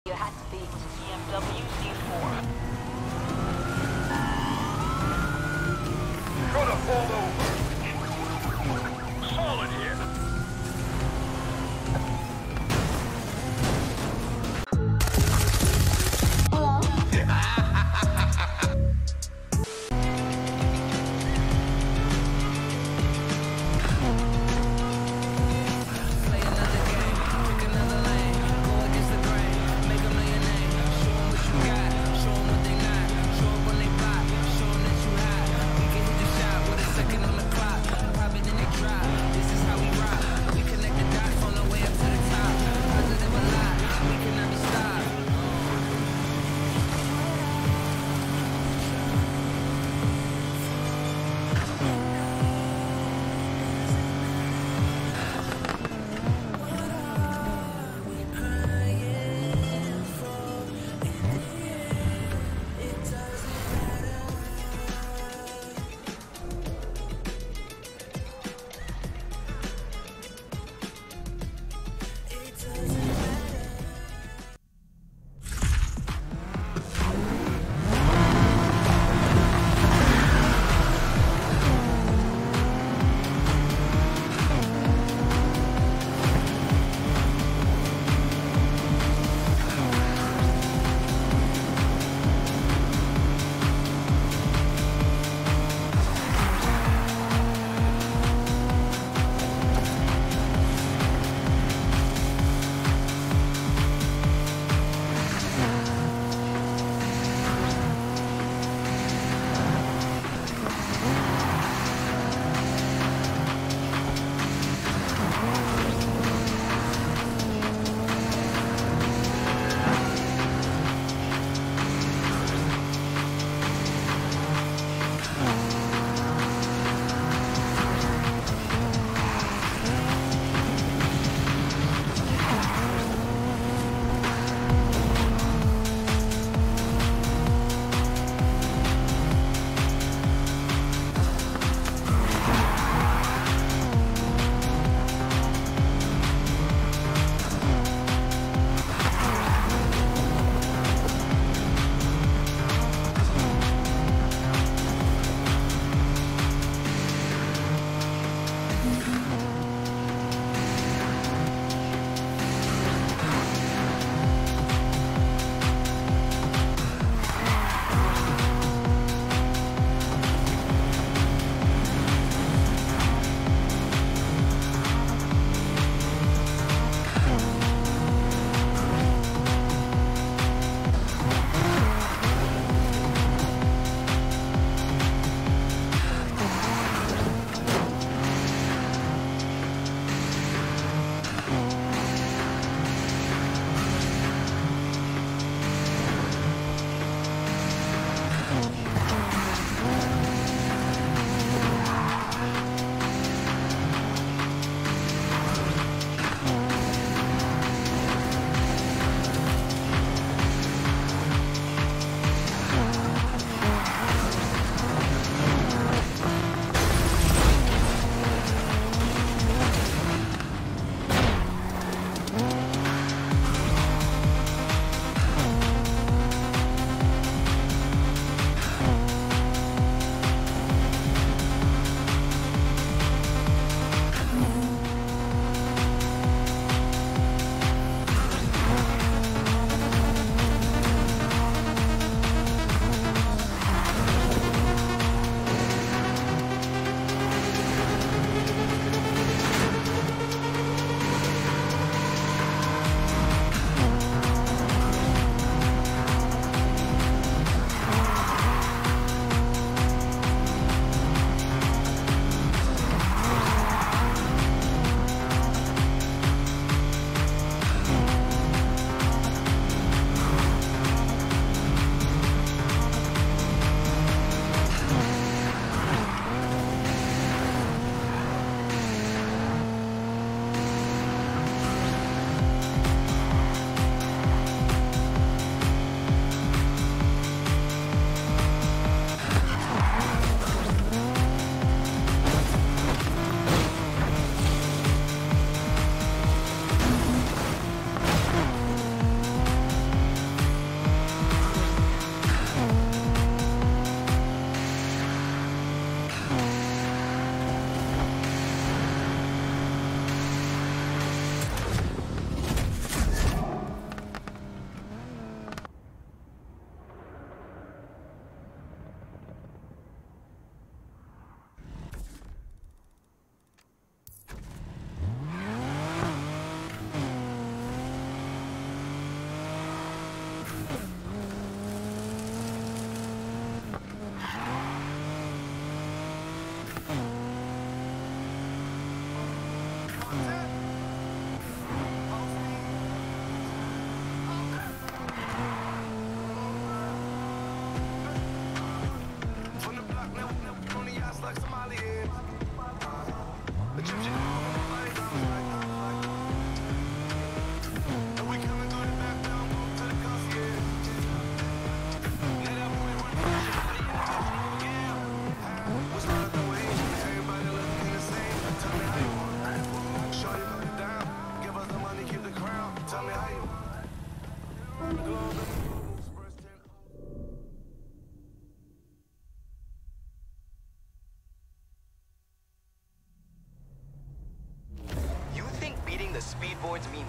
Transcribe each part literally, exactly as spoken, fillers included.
You had to beat B M W Z four. Gotta pull over. Solid here. Play another game, pick another lane, go against the grain, make 'em know your name, show 'em what you got.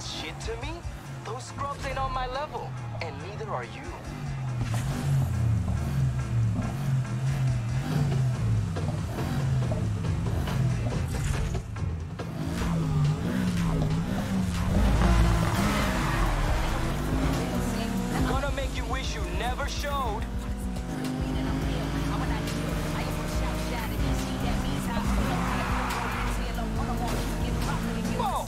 shit to me? Those scrubs ain't on my level, and neither are you. Gonna make you wish you never showed. Whoa!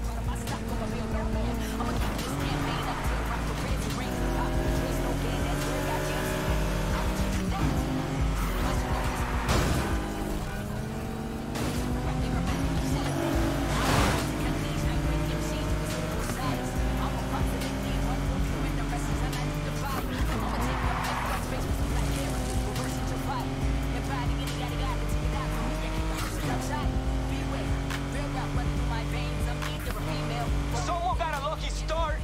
Someone got a lucky start.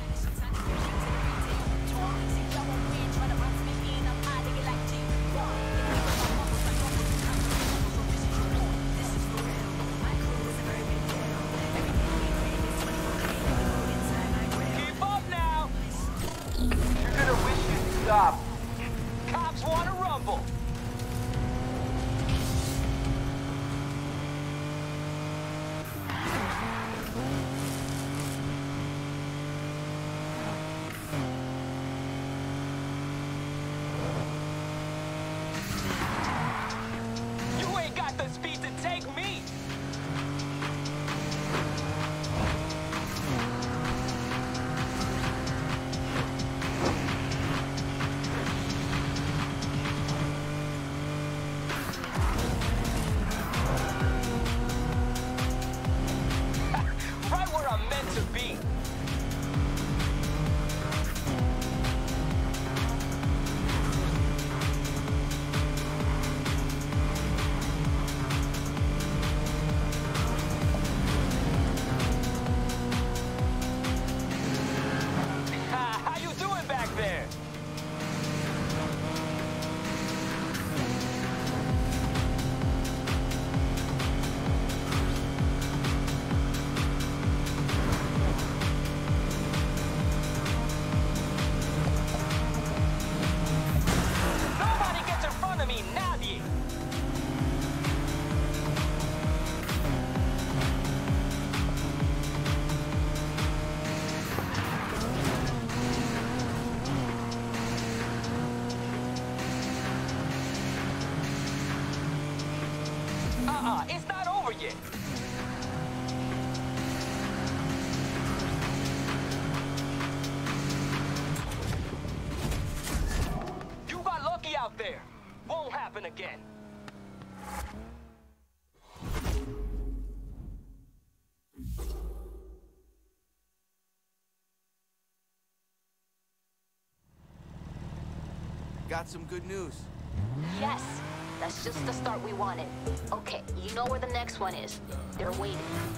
Keep up now. You're gonna wish you'd stop. Cops wanna rumble. You ain't got the speed to take me. Right where I'm meant to be. How you doing back there? Nobody gets in front of me, nadie. Uh-uh, it's not over yet. You got lucky out there. Won't happen again. Got some good news. Yes, that's just the start we wanted. Okay, you know where the next one is. They're waiting.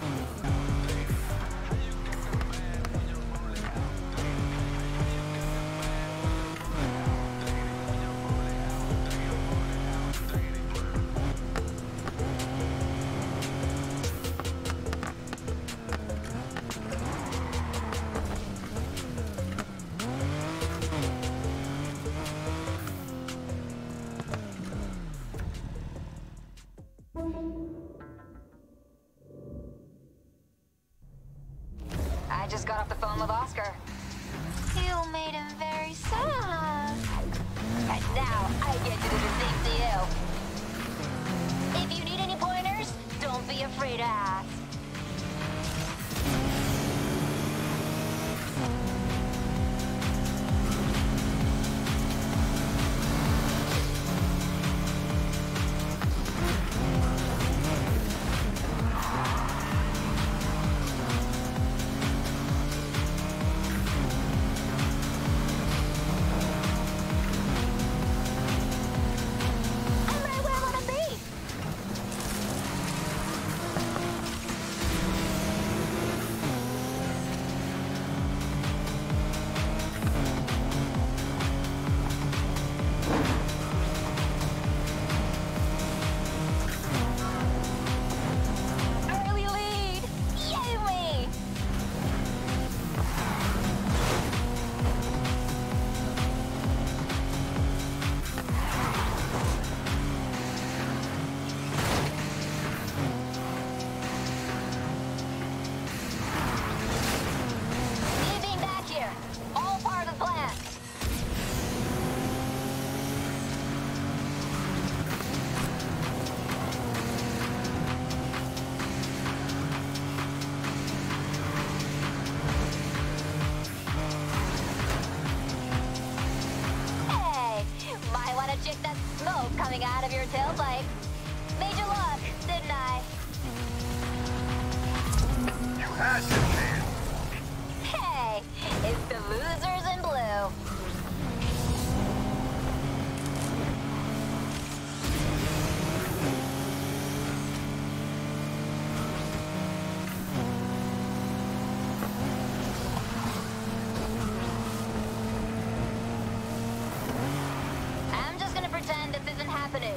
I just got off the phone with Oscar. You made him very sad. And now I get to do the same to you. If you need any pointers, don't be afraid to ask. coming out of your tailpipe. Made you look, didn't I? You had your chance. Hey, it's the losers in blue. I'm just gonna pretend this isn't happening.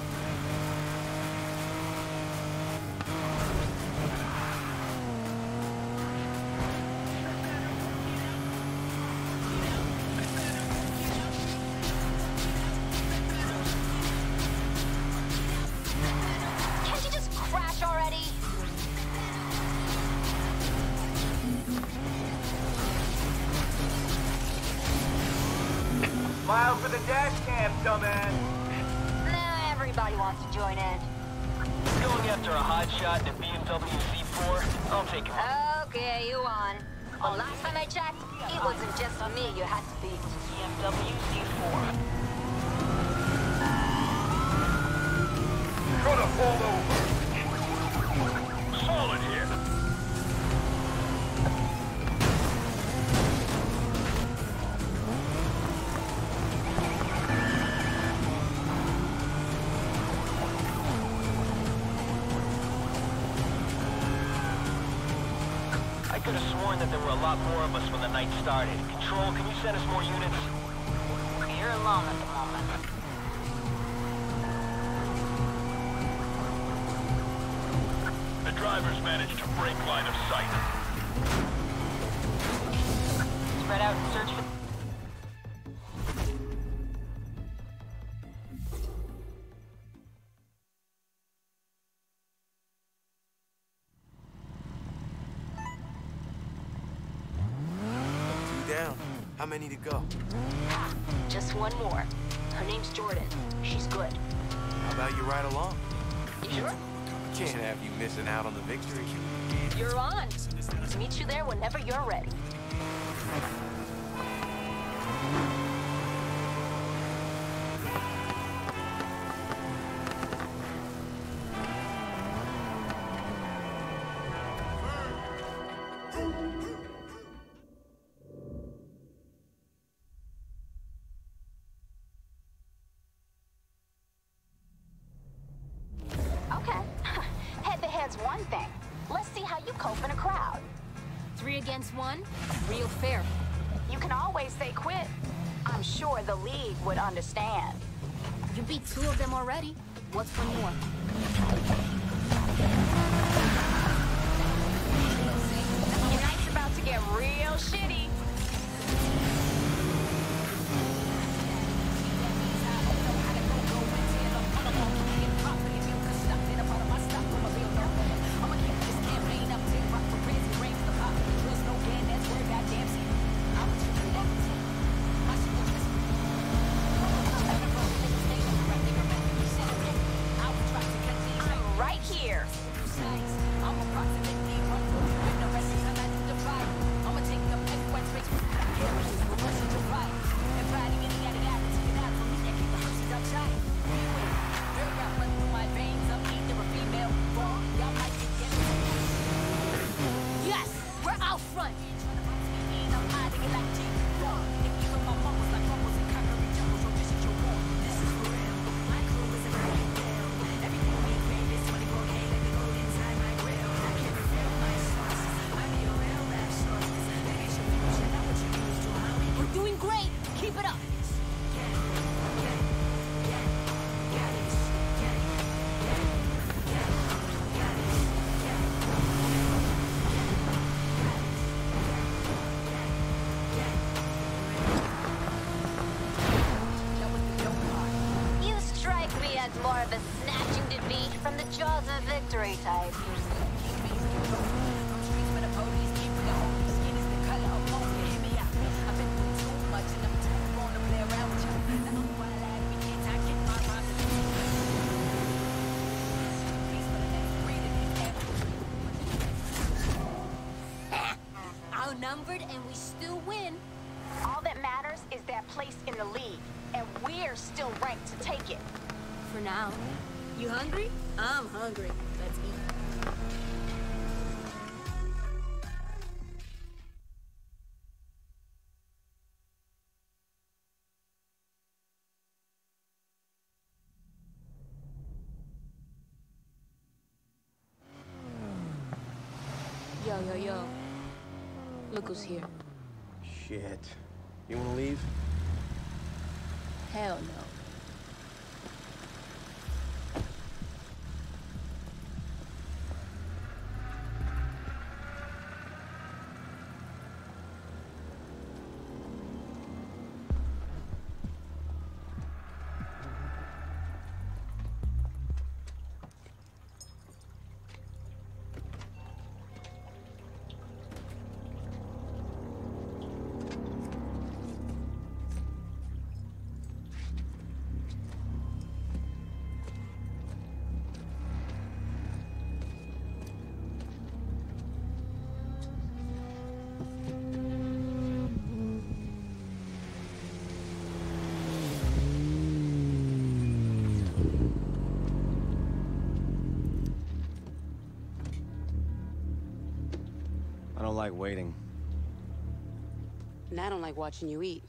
Can't you just crash already? Smile for the dash cam, dumbass. Nah, everybody wants to join in. Going after a hot shot in a B M W Z four. I'll take him. Okay, you won. But last time I checked, it wasn't just me you had to beat. B M W Z four. Gonna fall over. Solid here. I could have sworn that there were a lot more of us when the night started. Control, can you send us more units? You're alone at the moment. The drivers managed to break line of sight. Spread out and search for... Two down. How many to go? Just one more. Her name's Jordan. She's good. How about you ride along? You sure? Can't have you missing out on the victory. You're on. Meet you there whenever you're ready. Okay. Head-to-head's one thing. Let's see how you cope in a crowd. Three against one? Real fair. You can always say quit. I'm sure the league would understand. You beat two of them already. What's one more? Your night's about to get real shitty. I'm right here. Yes! We're out front! We're doing great! Keep it up! You strike me as more of a snatching defeat from the jaws of victory type. Outnumbered and we still win. All that matters is that place in the league, and we're still ranked to take it. for now. You hungry? I'm hungry. Let's eat. Yo, yo, yo. Look who's here. Shit. You wanna leave? Hell no. I don't like waiting. And I don't like watching you eat.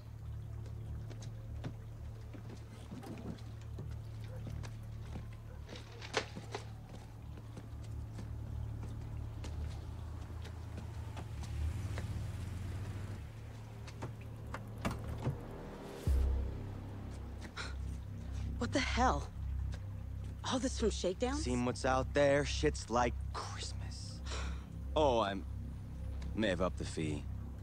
What the hell? All this from Shakedown? Seen what's out there? Shit's like Christmas. Oh, I may have upped the fee.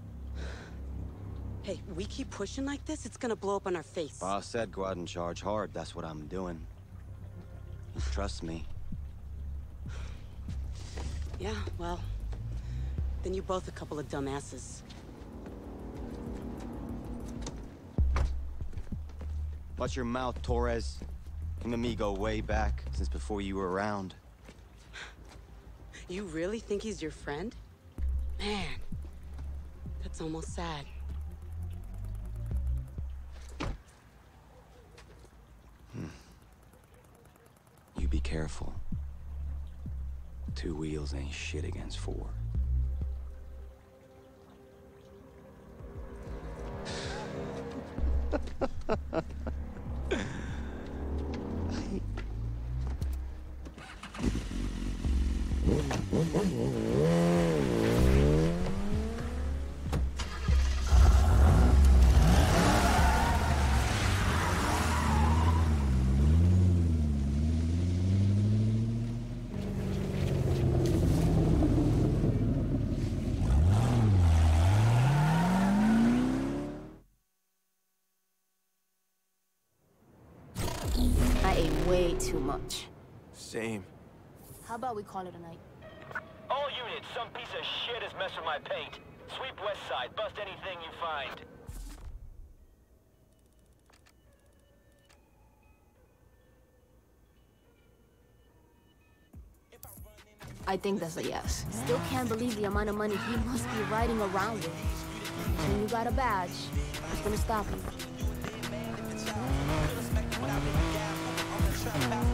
Hey, we keep pushing like this, it's gonna blow up on our face. Boss said go out and charge hard. That's what I'm doing. You trust me. Yeah, well, then you're both a couple of dumbasses. Watch your mouth, Torres. Him and me go way back, since before you were around. You really think he's your friend? Man, that's almost sad. Hmm. You be careful. Two wheels ain't shit against four. I ate way too much. Same. How about we call it a night? All units, some piece of shit has messed with my paint. Sweep west side, bust anything you find. I think that's a yes. Still can't believe the amount of money he must be riding around with. When you got a badge, what's gonna stop you?